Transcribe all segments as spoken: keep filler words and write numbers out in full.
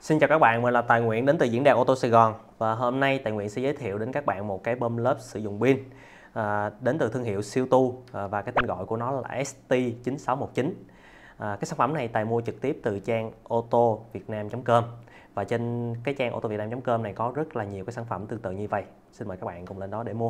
Xin chào các bạn, mình là Tài Nguyễn đến từ diễn đàn ô tô Sài Gòn và hôm nay Tài Nguyễn sẽ giới thiệu đến các bạn một cái bơm lớp sử dụng pin à, đến từ thương hiệu Siêu Tu à, và cái tên gọi của nó là S T chín sáu một chín. À, cái sản phẩm này Tài mua trực tiếp từ trang ô tô việt nam chấm com và trên cái trang ô tô việt nam chấm com này có rất là nhiều cái sản phẩm tương tự như vậy. Xin mời các bạn cùng lên đó để mua.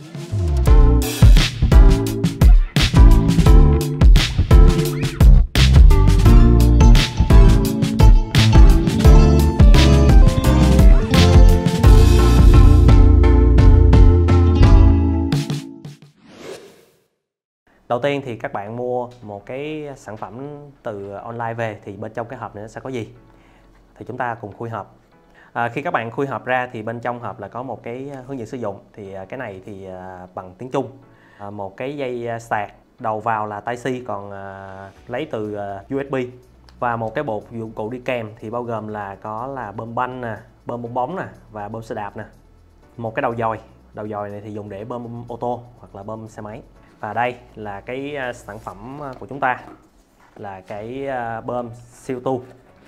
Đầu tiên thì các bạn mua một cái sản phẩm từ online về thì bên trong cái hộp này nó sẽ có gì? Thì chúng ta cùng khui hộp. À, khi các bạn khui hộp ra thì bên trong hộp là có một cái hướng dẫn sử dụng. Thì cái này thì bằng tiếng Trung. À, một cái dây sạc đầu vào là Type C, còn à, lấy từ U S B. Và một cái bộ dụng cụ đi kèm thì bao gồm là có là bơm banh nè, bơm bong bóng nè và bơm xe đạp nè. Một cái đầu dòi. Đầu dòi này thì dùng để bơm ô tô hoặc là bơm xe máy. Và đây là cái sản phẩm của chúng ta là cái bơm Siêu Tu.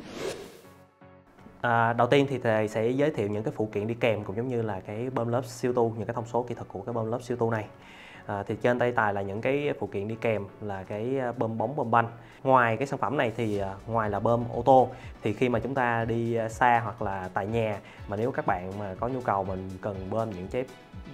À, đầu tiên thì thầy sẽ giới thiệu những cái phụ kiện đi kèm cũng giống như là cái bơm lớp Siêu Tu, những cái thông số kỹ thuật của cái bơm lớp Siêu Tu này. À, thì trên tay Tài là những cái phụ kiện đi kèm là cái bơm bóng, bơm banh. Ngoài cái sản phẩm này thì ngoài là bơm ô tô thì khi mà chúng ta đi xa hoặc là tại nhà mà nếu các bạn mà có nhu cầu mình cần bơm những trái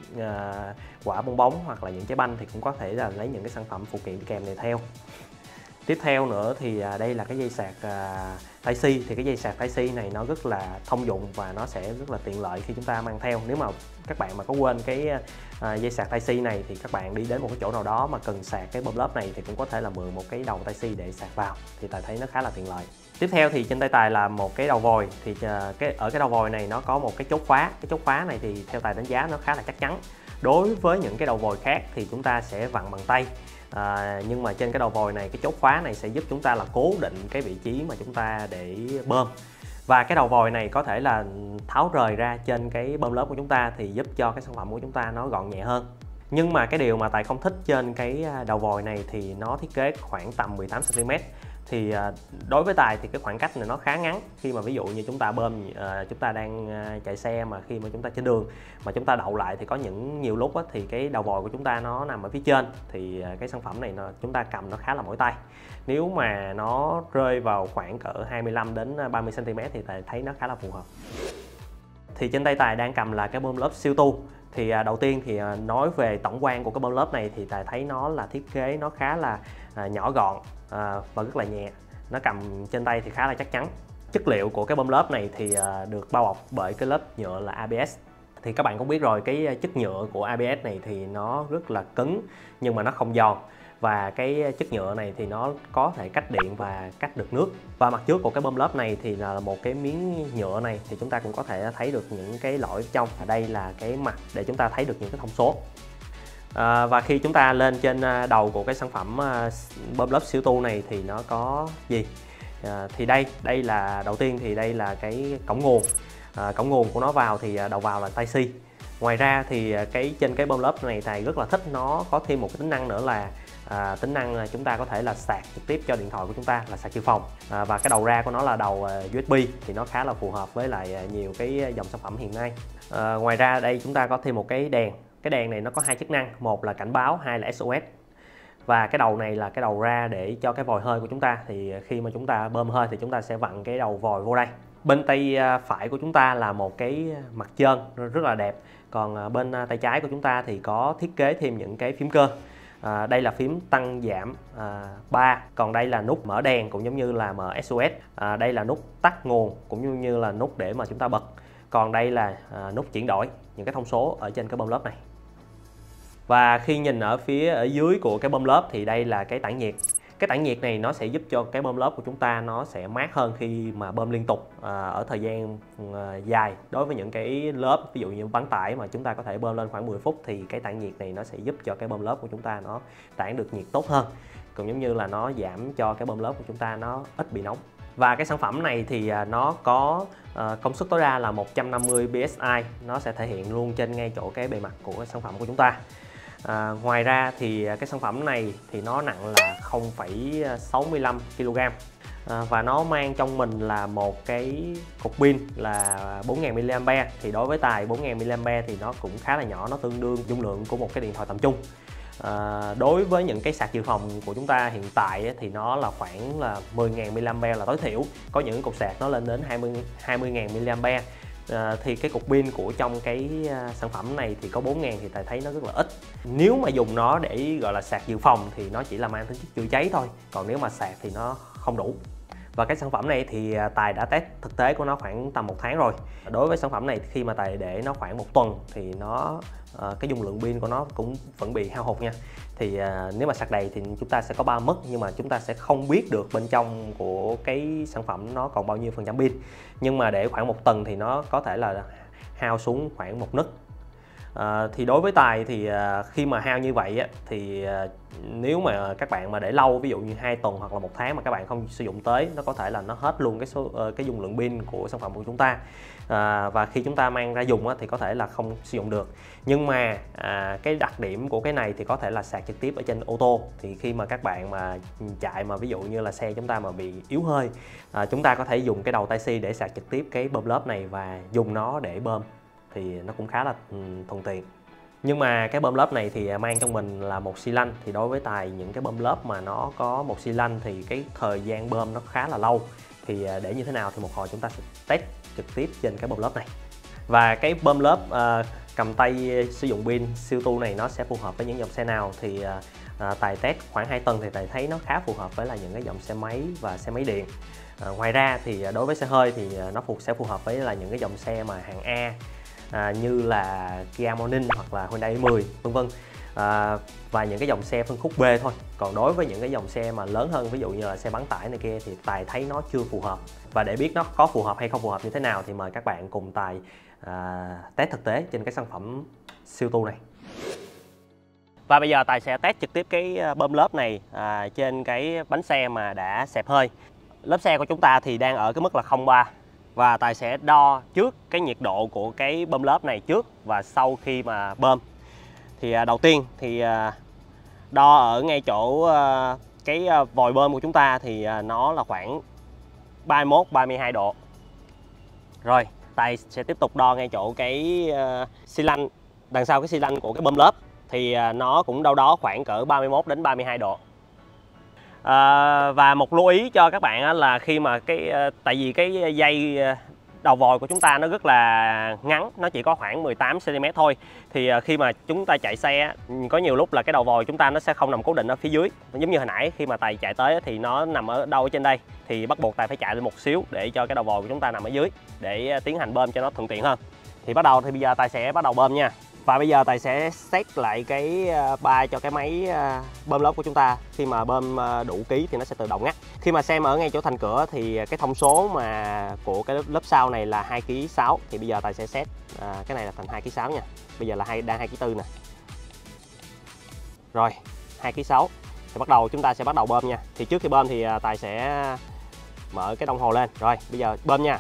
à, quả bong bóng hoặc là những trái banh thì cũng có thể là lấy những cái sản phẩm phụ kiện đi kèm này theo. Tiếp theo nữa thì à, đây là cái dây sạc à, Type C. Thì cái dây sạc Type C này nó rất là thông dụng và nó sẽ rất là tiện lợi khi chúng ta mang theo. Nếu mà các bạn mà có quên cái à, dây sạc Type C này thì các bạn đi đến một cái chỗ nào đó mà cần sạc cái bơm lớp này thì cũng có thể là mượn một cái đầu Type C để sạc vào, thì Tài thấy nó khá là tiện lợi. Tiếp theo thì trên tay Tài là một cái đầu vòi. Thì à, cái ở cái đầu vòi này nó có một cái chốt khóa. Cái chốt khóa này thì theo Tài đánh giá nó khá là chắc chắn. Đối với những cái đầu vòi khác thì chúng ta sẽ vặn bằng tay. À, nhưng mà trên cái đầu vòi này, cái chốt khóa này sẽ giúp chúng ta là cố định cái vị trí mà chúng ta để bơm. Và cái đầu vòi này có thể là tháo rời ra trên cái bơm lớp của chúng ta thì giúp cho cái sản phẩm của chúng ta nó gọn nhẹ hơn. Nhưng mà cái điều mà Tài không thích trên cái đầu vòi này thì nó thiết kế khoảng tầm mười tám xăng ti mét. Thì đối với Tài thì cái khoảng cách này nó khá ngắn. Khi mà ví dụ như chúng ta bơm, chúng ta đang chạy xe mà khi mà chúng ta trên đường mà chúng ta đậu lại thì có những nhiều lúc á, thì cái đầu vòi của chúng ta nó nằm ở phía trên thì cái sản phẩm này nó, chúng ta cầm nó khá là mỏi tay. Nếu mà nó rơi vào khoảng cỡ hai mươi lăm đến ba mươi xăng ti mét thì Tài thấy nó khá là phù hợp. Thì trên tay Tài đang cầm là cái bơm lớp Siêu Tu. Thì đầu tiên thì nói về tổng quan của cái bơm lớp này thì Tài thấy nó là thiết kế nó khá là nhỏ gọn và rất là nhẹ. Nó cầm trên tay thì khá là chắc chắn. Chất liệu của cái bơm lớp này thì được bao bọc bởi cái lớp nhựa là A B S. Thì các bạn cũng biết rồi, cái chất nhựa của A B S này thì nó rất là cứng nhưng mà nó không giòn. Và cái chất nhựa này thì nó có thể cách điện và cách được nước. Và mặt trước của cái bơm lớp này thì là một cái miếng nhựa này thì chúng ta cũng có thể thấy được những cái lỗ trong. Và đây là cái mặt để chúng ta thấy được những cái thông số. À, và khi chúng ta lên trên đầu của cái sản phẩm bơm lớp Siêu Tu này thì nó có gì? À, thì đây, đây là đầu tiên thì đây là cái cổng nguồn. À, cổng nguồn của nó vào thì đầu vào là Type C. Ngoài ra thì cái trên cái bơm lớp này Tài rất là thích, nó có thêm một cái tính năng nữa là à, tính năng chúng ta có thể là sạc trực tiếp cho điện thoại của chúng ta, là sạc dự phòng. À, và cái đầu ra của nó là đầu U S B thì nó khá là phù hợp với lại nhiều cái dòng sản phẩm hiện nay. À, ngoài ra đây chúng ta có thêm một cái đèn. Cái đèn này nó có hai chức năng, một là cảnh báo, hai là S O S. Và cái đầu này là cái đầu ra để cho cái vòi hơi của chúng ta. Thì khi mà chúng ta bơm hơi thì chúng ta sẽ vặn cái đầu vòi vô đây. Bên tay phải của chúng ta là một cái mặt trơn rất là đẹp. Còn bên tay trái của chúng ta thì có thiết kế thêm những cái phím cơ. À, đây là phím tăng giảm à, ba. Còn đây là nút mở đèn cũng giống như là mở S O S. À, đây là nút tắt nguồn cũng như, như là nút để mà chúng ta bật. Còn đây là à, nút chuyển đổi những cái thông số ở trên cái bơm lớp này. Và khi nhìn ở phía ở dưới của cái bơm lớp thì đây là cái tản nhiệt. Cái tản nhiệt này nó sẽ giúp cho cái bơm lớp của chúng ta nó sẽ mát hơn khi mà bơm liên tục à, ở thời gian à, dài. Đối với những cái lớp ví dụ như bán tải mà chúng ta có thể bơm lên khoảng mười phút thì cái tản nhiệt này nó sẽ giúp cho cái bơm lớp của chúng ta nó tản được nhiệt tốt hơn. Cũng giống như là nó giảm cho cái bơm lớp của chúng ta nó ít bị nóng. Và cái sản phẩm này thì nó có uh, công suất tối đa là một trăm năm mươi pê ét i. Nó sẽ thể hiện luôn trên ngay chỗ cái bề mặt của cái sản phẩm của chúng ta. À, ngoài ra thì cái sản phẩm này thì nó nặng là không phẩy sáu mươi lăm ki lô gam. à, và nó mang trong mình là một cái cục pin là bốn nghìn mi-li-am-pe. Thì đối với Tài bốn nghìn mi-li-am-pe thì nó cũng khá là nhỏ, nó tương đương dung lượng của một cái điện thoại tầm trung. À, đối với những cái sạc dự phòng của chúng ta hiện tại ấy, thì nó là khoảng là mười nghìn mi-li-am-pe là tối thiểu, có những cục sạc nó lên đến hai mươi nghìn mi-li-am-pe. À, thì cái cục pin của trong cái uh, sản phẩm này thì có bốn nghìn thì Tài thấy nó rất là ít. Nếu mà dùng nó để gọi là sạc dự phòng thì nó chỉ là mang tính chất chữa cháy thôi, còn nếu mà sạc thì nó không đủ. Và cái sản phẩm này thì Tài đã test thực tế của nó khoảng tầm một tháng rồi. Đối với sản phẩm này khi mà Tài để nó khoảng một tuần thì nó uh, cái dung lượng pin của nó cũng vẫn bị hao hụt nha. Thì uh, nếu mà sạc đầy thì chúng ta sẽ có ba mức, nhưng mà chúng ta sẽ không biết được bên trong của cái sản phẩm nó còn bao nhiêu phần trăm pin. Nhưng mà để khoảng một tuần thì nó có thể là hao xuống khoảng một nấc. À, thì đối với Tài thì à, khi mà hao như vậy á, thì à, nếu mà các bạn mà để lâu, ví dụ như hai tuần hoặc là một tháng mà các bạn không sử dụng tới, nó có thể là nó hết luôn cái số uh, cái dung lượng pin của sản phẩm của chúng ta. À, và khi chúng ta mang ra dùng á, thì có thể là không sử dụng được. Nhưng mà à, cái đặc điểm của cái này thì có thể là sạc trực tiếp ở trên ô tô. Thì khi mà các bạn mà chạy mà ví dụ như là xe chúng ta mà bị yếu hơi, à, chúng ta có thể dùng cái đầu Type-C để sạc trực tiếp cái bơm lớp này và dùng nó để bơm, thì nó cũng khá là thuận tiện. Nhưng mà cái bơm lớp này thì mang trong mình là một xi lanh. Thì đối với Tài những cái bơm lớp mà nó có một xi lanh thì cái thời gian bơm nó khá là lâu. Thì để như thế nào thì một hồi chúng ta sẽ test trực tiếp trên cái bơm lớp này. Và cái bơm lớp uh, cầm tay sử dụng pin siêu tu này nó sẽ phù hợp với những dòng xe nào thì uh, Tài test khoảng hai tuần thì Tài thấy nó khá phù hợp với là những cái dòng xe máy và xe máy điện. Uh, ngoài ra thì đối với xe hơi thì nó phục sẽ phù hợp với là những cái dòng xe mà hạng A, À, như là Kia Morning hoặc là Hyundai i mười vân vân, à, và những cái dòng xe phân khúc B thôi. Còn đối với những cái dòng xe mà lớn hơn, ví dụ như là xe bán tải này kia, thì Tài thấy nó chưa phù hợp. Và để biết nó có phù hợp hay không phù hợp như thế nào thì mời các bạn cùng Tài à, test thực tế trên cái sản phẩm siêu tu này. Và bây giờ Tài sẽ test trực tiếp cái bơm lớp này à, trên cái bánh xe mà đã xẹp hơi. Lớp xe của chúng ta thì đang ở cái mức là không ba. Và Tài sẽ đo trước cái nhiệt độ của cái bơm lớp này trước và sau khi mà bơm. Thì đầu tiên thì đo ở ngay chỗ cái vòi bơm của chúng ta thì nó là khoảng ba mươi mốt ba mươi hai độ. Rồi, Tài sẽ tiếp tục đo ngay chỗ cái xi lanh, đằng sau cái xi lanh của cái bơm lớp thì nó cũng đâu đó khoảng cỡ ba mươi mốt đến ba mươi hai độ. À, và một lưu ý cho các bạn là khi mà cái tại vì cái dây đầu vòi của chúng ta nó rất là ngắn, nó chỉ có khoảng mười tám xăng-ti-mét thôi, thì khi mà chúng ta chạy xe có nhiều lúc là cái đầu vòi chúng ta nó sẽ không nằm cố định ở phía dưới, giống như hồi nãy khi mà Tài chạy tới thì nó nằm ở đâu ở trên đây, thì bắt buộc Tài phải chạy lên một xíu để cho cái đầu vòi của chúng ta nằm ở dưới để tiến hành bơm cho nó thuận tiện hơn. Thì bắt đầu thì bây giờ Tài sẽ bắt đầu bơm nha. Và bây giờ Tài sẽ set lại cái ba cho cái máy bơm lớp của chúng ta. Khi mà bơm đủ ký thì nó sẽ tự động ngắt. Khi mà xem ở ngay chỗ thành cửa thì cái thông số mà của cái lớp sau này là hai ki lô gam sáu. Thì bây giờ Tài sẽ set à, cái này là thành hai ki lô gam sáu nha. Bây giờ là hai, đang hai ki lô gam tư nè. Rồi, hai ki lô gam sáu. Thì bắt đầu chúng ta sẽ bắt đầu bơm nha. Thì trước khi bơm thì Tài sẽ mở cái đồng hồ lên. Rồi, bây giờ bơm nha.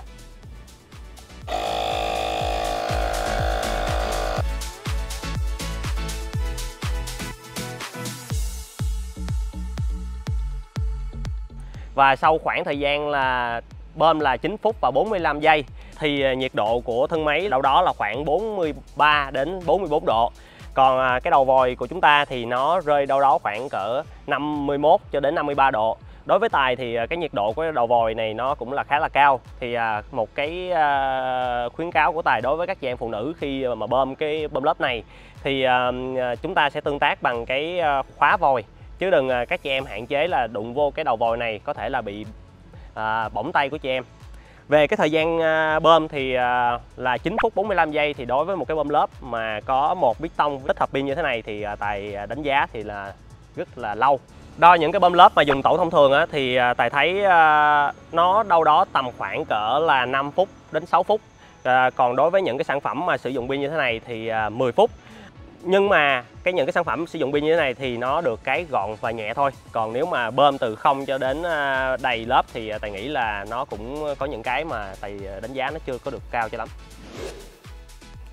Và sau khoảng thời gian là bơm là chín phút và bốn mươi lăm giây thì nhiệt độ của thân máy đâu đó là khoảng bốn mươi ba đến bốn mươi bốn độ. Còn cái đầu vòi của chúng ta thì nó rơi đâu đó khoảng cỡ năm mươi mốt cho đến năm mươi ba độ. Đối với Tài thì cái nhiệt độ của đầu vòi này nó cũng là khá là cao. Thì một cái khuyến cáo của Tài đối với các chị em phụ nữ khi mà bơm cái bơm lớp này thì chúng ta sẽ tương tác bằng cái khóa vòi. Chứ đừng các chị em hạn chế là đụng vô cái đầu vòi này, có thể là bị à, bỏng tay của chị em. Về cái thời gian à, bơm thì à, là chín phút bốn mươi lăm giây. Thì đối với một cái bơm lớp mà có một piston tích hợp pin như thế này thì à, Tài đánh giá thì là rất là lâu. Đo những cái bơm lớp mà dùng tẩu thông thường á, thì à, Tài thấy à, nó đâu đó tầm khoảng cỡ là năm phút đến sáu phút. À, còn đối với những cái sản phẩm mà sử dụng pin như thế này thì à, mười phút. Nhưng mà cái những cái sản phẩm sử dụng pin như thế này thì nó được cái gọn và nhẹ thôi. Còn nếu mà bơm từ không cho đến đầy lớp thì Tài nghĩ là nó cũng có những cái mà Tài đánh giá nó chưa có được cao cho lắm.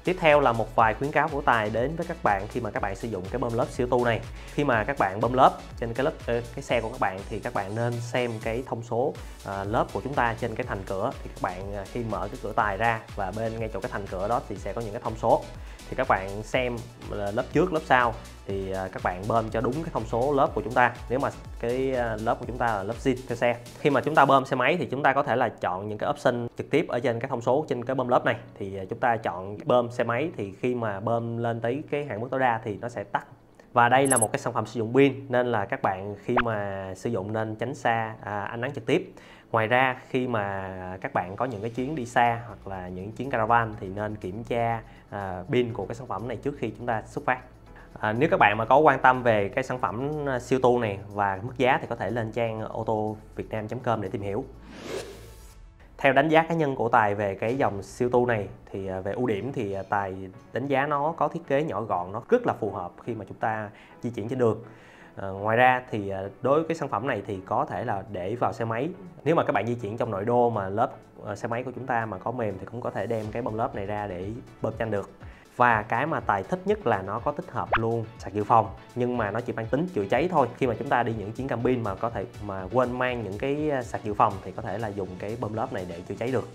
Tiếp theo là một vài khuyến cáo của Tài đến với các bạn khi mà các bạn sử dụng cái bơm lớp siêu tu này. Khi mà các bạn bơm lớp trên cái lớp cái xe của các bạn thì các bạn nên xem cái thông số à, lớp của chúng ta trên cái thành cửa. Thì các bạn khi mở cái cửa Tài ra và bên ngay chỗ cái thành cửa đó thì sẽ có những cái thông số. Thì các bạn xem lớp trước, lớp sau thì các bạn bơm cho đúng cái thông số lớp của chúng ta. Nếu mà cái lớp của chúng ta là lớp zin cho xe. Khi mà chúng ta bơm xe máy thì chúng ta có thể là chọn những cái option trực tiếp ở trên cái thông số trên cái bơm lớp này. Thì chúng ta chọn bơm xe máy thì khi mà bơm lên tới cái hạn mức tối đa thì nó sẽ tắt. Và đây là một cái sản phẩm sử dụng pin nên là các bạn khi mà sử dụng nên tránh xa à, ánh nắng trực tiếp. Ngoài ra khi mà các bạn có những cái chuyến đi xa hoặc là những chuyến caravan thì nên kiểm tra à, pin của cái sản phẩm này trước khi chúng ta xuất phát. À, nếu các bạn mà có quan tâm về cái sản phẩm siêu tu này và mức giá thì có thể lên trang ô tô việt nam chấm com để tìm hiểu. Theo đánh giá cá nhân của Tài về cái dòng siêu tu này thì về ưu điểm thì Tài đánh giá nó có thiết kế nhỏ gọn, nó rất là phù hợp khi mà chúng ta di chuyển trên đường. À, ngoài ra thì đối với cái sản phẩm này thì có thể là để vào xe máy. Nếu mà các bạn di chuyển trong nội đô mà lớp xe máy của chúng ta mà có mềm thì cũng có thể đem cái bơm lớp này ra để bơm nhanh được. Và cái mà Tài thích nhất là nó có tích hợp luôn sạc dự phòng, nhưng mà nó chỉ mang tính chữa cháy thôi. Khi mà chúng ta đi những chuyến camping mà có thể mà quên mang những cái sạc dự phòng thì có thể là dùng cái bơm lớp này để chữa cháy được.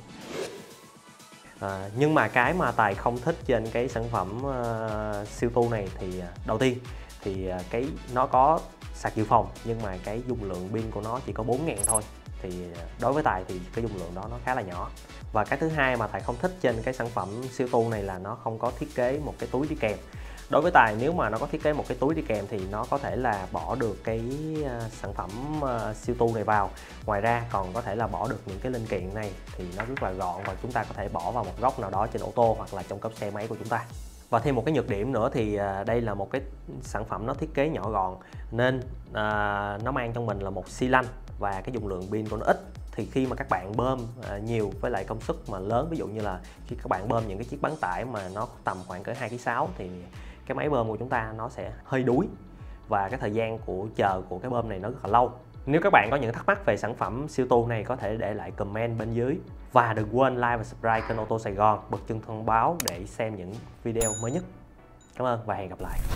À, nhưng mà cái mà Tài không thích trên cái sản phẩm uh, siêu tu này thì đầu tiên thì cái nó có sạc dự phòng nhưng mà cái dung lượng pin của nó chỉ có bốn nghìn thôi. Thì đối với Tài thì cái dung lượng đó nó khá là nhỏ. Và cái thứ hai mà Tài không thích trên cái sản phẩm siêu tu này là nó không có thiết kế một cái túi đi kèm. Đối với Tài nếu mà nó có thiết kế một cái túi đi kèm thì nó có thể là bỏ được cái sản phẩm siêu tu này vào. Ngoài ra còn có thể là bỏ được những cái linh kiện này thì nó rất là gọn và chúng ta có thể bỏ vào một góc nào đó trên ô tô hoặc là trong cốp xe máy của chúng ta. Và thêm một cái nhược điểm nữa thì đây là một cái sản phẩm nó thiết kế nhỏ gọn nên à, nó mang trong mình là một xi lanh và cái dung lượng pin của nó ít. Thì khi mà các bạn bơm à, nhiều với lại công suất mà lớn, ví dụ như là khi các bạn bơm những cái chiếc bán tải mà nó tầm khoảng cỡ hai ki lô gam sáu thì cái máy bơm của chúng ta nó sẽ hơi đuối và cái thời gian của chờ của cái bơm này nó rất là lâu. Nếu các bạn có những thắc mắc về sản phẩm siêu tu này có thể để lại comment bên dưới. Và đừng quên like và subscribe kênh Ô tô Sài Gòn, bật chuông thông báo để xem những video mới nhất. Cảm ơn và hẹn gặp lại.